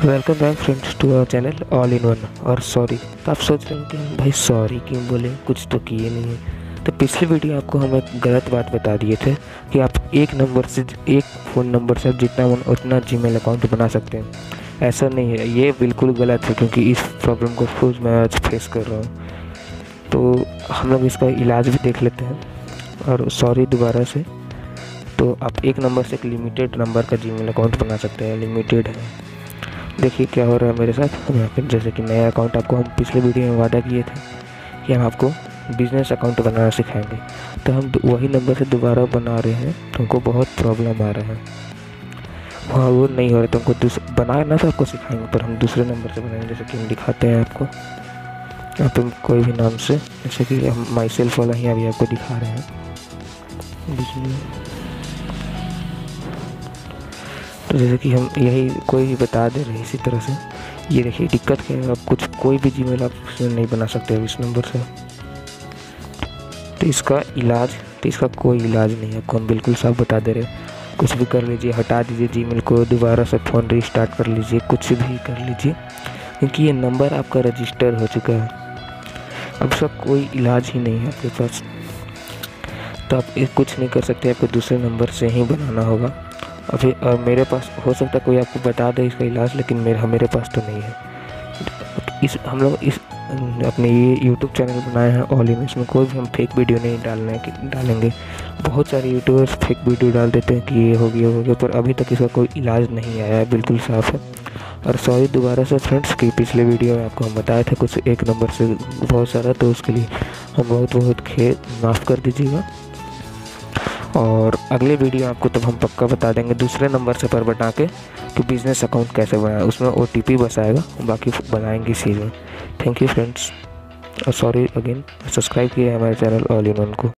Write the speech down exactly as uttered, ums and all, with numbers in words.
Welcome back friends to our channel all in one. और sorry, तो आप सोच रहे हैं कि हम भाई सॉरी क्यों बोले, कुछ तो किए नहीं है। तो पिछली वीडियो आपको हम एक गलत बात बता दिए थे कि आप एक नंबर से एक फ़ोन नंबर से आप जितना मन उतना जीमेल अकाउंट बना सकते हैं। ऐसा नहीं है, ये बिल्कुल गलत है, क्योंकि इस प्रॉब्लम को खुद मैं आज फेस कर रहा हूँ। तो हम लोग इसका इलाज भी देख लेते हैं। और सॉरी दोबारा से। तो आप एक नंबर से एक लिमिटेड नंबर का जीमेल अकाउंट बना सकते हैं, लिमिटेड है। देखिए क्या हो रहा है मेरे साथ। हम यहाँ पे जैसे कि नया अकाउंट आपको हम पिछले वीडियो में वादा किए थे कि हम आपको बिजनेस अकाउंट बनाना सिखाएंगे, तो हम वही नंबर से दोबारा बना रहे हैं। तो हमको बहुत प्रॉब्लम आ रहा है, वहाँ वो नहीं हो रहा। तो हमको दूसरा बनाना तो आपको सिखाएंगे, पर हम दूसरे नंबर से बनाएंगे। जैसे कि हम दिखाते हैं आपको यहाँ पे कोई भी नाम से, जैसे कि हम माई सेल्फ वाला ही अभी आपको दिखा रहे हैं। तो जैसे कि हम यही कोई भी बता दे रहे हैं इसी तरह से। ये देखिए दिक्कत क्या है, आप कुछ कोई भी जीमेल आप नहीं बना सकते अब इस नंबर से। तो इसका इलाज तो इसका कोई इलाज नहीं है, आपको हम बिल्कुल साफ बता दे रहे हैं। कुछ भी कर लीजिए, हटा दीजिए जीमेल को, दोबारा से फ़ोन रीस्टार्ट कर लीजिए, कुछ भी कर लीजिए, क्योंकि ये नंबर आपका रजिस्टर हो चुका है। अब इसका कोई इलाज ही नहीं है आपके पास। तो आप ये कुछ नहीं कर सकते, आपको दूसरे नंबर से ही बनाना होगा। अभी और मेरे पास हो सकता है कोई आपको बता दे इसका इलाज, लेकिन मेरे मेरे पास तो नहीं है। इस हम लोग इस अपने ये यूट्यूब चैनल बनाए हैं ऑल इन, इसमें कोई भी हम फेक वीडियो नहीं डालने डालेंगे। बहुत सारे यूट्यूबर्स फेक वीडियो डाल देते हैं कि ये हो गया हो गया, पर अभी तक इसका कोई इलाज नहीं आया है, बिल्कुल साफ़ है। और सॉरी दोबारा से फ्रेंड्स कि पिछले वीडियो में आपको हम बताए थे कुछ एक नंबर से बहुत सारा, तो उसके लिए हम बहुत बहुत खेद माफ़ कर दीजिएगा। और अगले वीडियो आपको तब हम पक्का बता देंगे दूसरे नंबर से पर बना के कि बिज़नेस अकाउंट कैसे बनाए, उसमें ओ टी पी बस आएगा, बाकी बनाएंगे इसी में। थैंक यू फ्रेंड्स, और सॉरी अगेन। सब्सक्राइब किए हमारे चैनल ऑल इन वन को।